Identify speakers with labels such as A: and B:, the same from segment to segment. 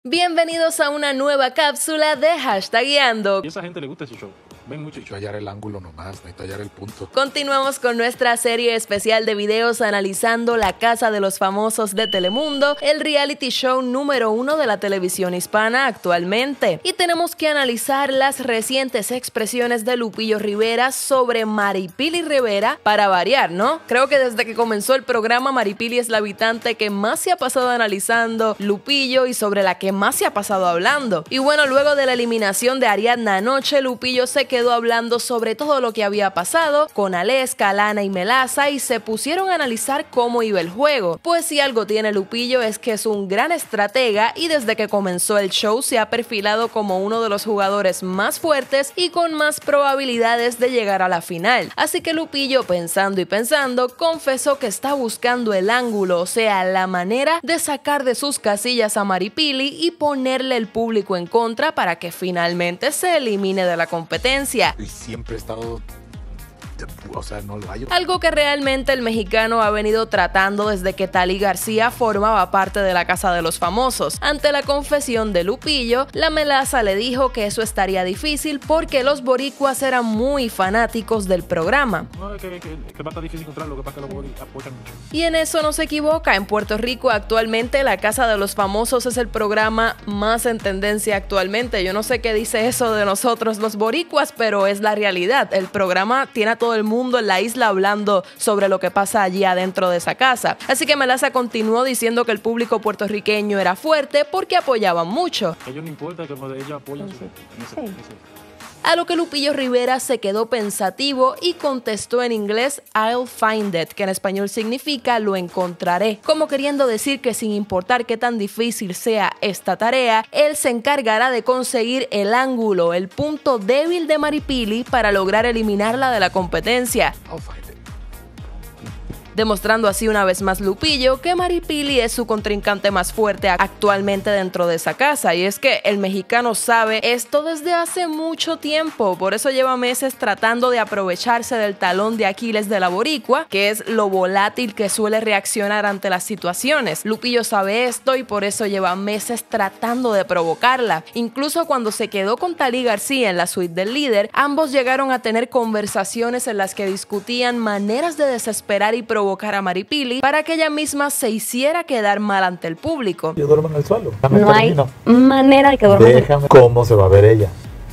A: Bienvenidos a una nueva cápsula de Hashtagueando.
B: Y a esa gente le gusta ese show. Ven mucho.
C: Necesito hallar el ángulo nomás, necesito hallar el punto.
A: Continuamos con nuestra serie especial de videos analizando La Casa de los Famosos de Telemundo, el reality show número 1 de la televisión hispana actualmente. Y tenemos que analizar las recientes expresiones de Lupillo Rivera sobre Maripili Rivera para variar, ¿no? Creo que desde que comenzó el programa, Maripili es la habitante que más se ha pasado analizando Lupillo y sobre la que más se ha pasado hablando. Y bueno, luego de la eliminación de Ariadna anoche, Lupillo se quedó hablando sobre todo lo que había pasado con Aleska, Lana y Melaza y se pusieron a analizar cómo iba el juego. Pues si algo tiene Lupillo es que es un gran estratega y desde que comenzó el show se ha perfilado como uno de los jugadores más fuertes y con más probabilidades de llegar a la final. Así que Lupillo, pensando y pensando, confesó que está buscando el ángulo, o sea, la manera de sacar de sus casillas a Maripili y ponerle el público en contra para que finalmente se elimine de la competencia.
C: Y siempre he estado... O sea, no lo hallo.
A: Algo que realmente el mexicano ha venido tratando desde que Tali García formaba parte de la Casa de los Famosos. Ante la confesión de Lupillo, la Melaza le dijo que eso estaría difícil porque los boricuas eran muy fanáticos del programa.
B: No, es que va a estar difícil encontrarlo, lo que pasa es que lo apoyan mucho.
A: Y en eso no se equivoca. En Puerto Rico actualmente la Casa de los Famosos es el programa más en tendencia actualmente. Yo no sé qué dice eso de nosotros los boricuas, pero es la realidad. El programa tiene a todo el mundo en la isla hablando sobre lo que pasa allí adentro de esa casa. Así que Melaza continuó diciendo que el público puertorriqueño era fuerte porque apoyaban mucho.
B: A ellos no importa que ellos apoyan
A: A lo que Lupillo Rivera se quedó pensativo y contestó en inglés I'll find it, que en español significa lo encontraré, como queriendo decir que sin importar qué tan difícil sea esta tarea, él se encargará de conseguir el ángulo, el punto débil de Maripili para lograr eliminarla de la competencia.
C: I'll find it.
A: Demostrando así una vez más Lupillo que Maripili es su contrincante más fuerte actualmente dentro de esa casa, y es que el mexicano sabe esto desde hace mucho tiempo, por eso lleva meses tratando de aprovecharse del talón de Aquiles de la boricua, que es lo volátil que suele reaccionar ante las situaciones. Lupillo sabe esto y por eso lleva meses tratando de provocarla. Incluso cuando se quedó con Tali García en la suite del líder, ambos llegaron a tener conversaciones en las que discutían maneras de desesperar y provocar a Maripili para que ella misma se hiciera quedar mal ante el público.
C: Yo duermo en el suelo.
D: No hay manera de que duerma.
C: Déjame cómo se va a ver ella.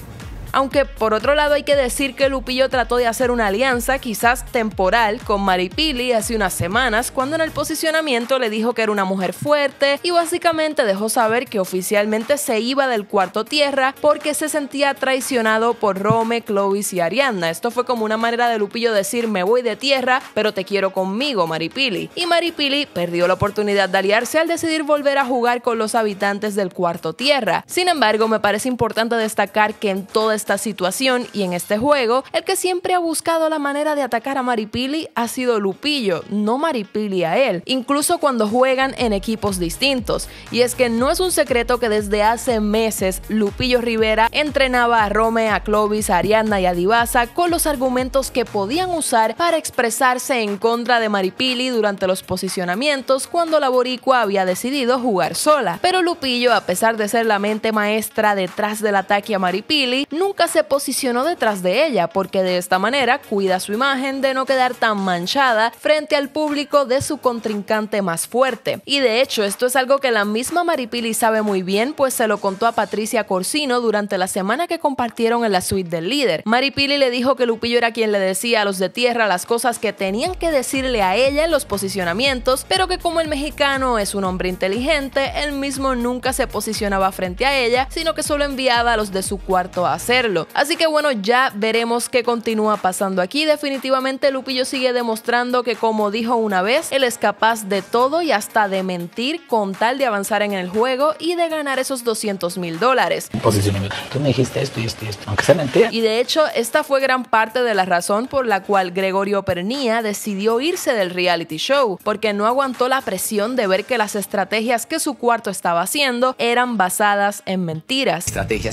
A: Aunque por otro lado hay que decir que Lupillo trató de hacer una alianza, quizás temporal, con Maripili hace unas semanas, cuando en el posicionamiento le dijo que era una mujer fuerte y básicamente dejó saber que oficialmente se iba del cuarto tierra porque se sentía traicionado por Rome, Clovis y Ariadna. Esto fue como una manera de Lupillo decir me voy de tierra, pero te quiero conmigo, Maripili. Y Maripili perdió la oportunidad de aliarse al decidir volver a jugar con los habitantes del cuarto tierra. Sin embargo, me parece importante destacar que en toda esta situación y en este juego, el que siempre ha buscado la manera de atacar a Maripili ha sido Lupillo, no Maripili a él, incluso cuando juegan en equipos distintos. Y es que no es un secreto que desde hace meses Lupillo Rivera entrenaba a Rome, a Clovis, a Ariadna y a Divasa con los argumentos que podían usar para expresarse en contra de Maripili durante los posicionamientos cuando la boricua había decidido jugar sola. Pero Lupillo, a pesar de ser la mente maestra detrás del ataque a Maripili, nunca se posicionó detrás de ella porque de esta manera cuida su imagen de no quedar tan manchada frente al público de su contrincante más fuerte. Y de hecho esto es algo que la misma Maripili sabe muy bien, pues se lo contó a Patricia Corsino durante la semana que compartieron en la suite del líder. Maripili le dijo que Lupillo era quien le decía a los de tierra las cosas que tenían que decirle a ella en los posicionamientos, pero que como el mexicano es un hombre inteligente, él mismo nunca se posicionaba frente a ella, sino que solo enviaba a los de su cuarto a hacerlo. Así que bueno, ya veremos qué continúa pasando aquí. Definitivamente Lupillo sigue demostrando que, como dijo una vez, él es capaz de todo y hasta de mentir con tal de avanzar en el juego y de ganar esos $200,000.
E: Posicionamiento. Tú me dijiste esto y esto y esto, aunque sea mentira.
A: Y de hecho, esta fue gran parte de la razón por la cual Gregorio Pernía decidió irse del reality show, porque no aguantó la presión de ver que las estrategias que su cuarto estaba haciendo eran basadas en mentiras.
E: Estrategias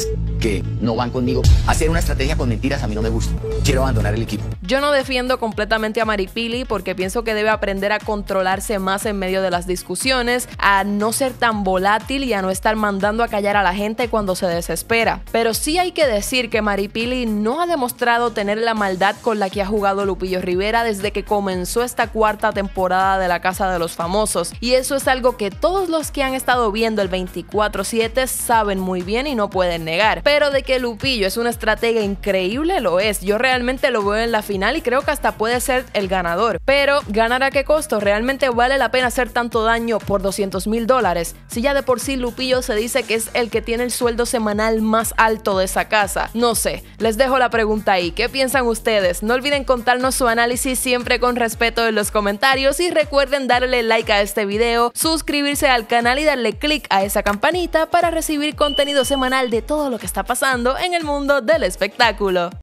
F: que no van conmigo. Hacer una estrategia con mentiras a mí no me gusta. Quiero abandonar el equipo.
A: Yo no defiendo completamente a Maripili porque pienso que debe aprender a controlarse más en medio de las discusiones, a no ser tan volátil y a no estar mandando a callar a la gente cuando se desespera. Pero sí hay que decir que Maripili no ha demostrado tener la maldad con la que ha jugado Lupillo Rivera desde que comenzó esta cuarta temporada de La Casa de los Famosos, y eso es algo que todos los que han estado viendo el 24/7 saben muy bien y no pueden negar. Pero de que Lupillo es una estratega increíble, lo es. Yo realmente lo veo en la final y creo que hasta puede ser el ganador. Pero ¿ganar a qué costo? ¿Realmente vale la pena hacer tanto daño por $200,000? Si ya de por sí Lupillo se dice que es el que tiene el sueldo semanal más alto de esa casa. No sé, les dejo la pregunta ahí. ¿Qué piensan ustedes? No olviden contarnos su análisis siempre con respeto en los comentarios y recuerden darle like a este video, suscribirse al canal y darle click a esa campanita para recibir contenido semanal de todo lo que está pasando en el mundo del espectáculo.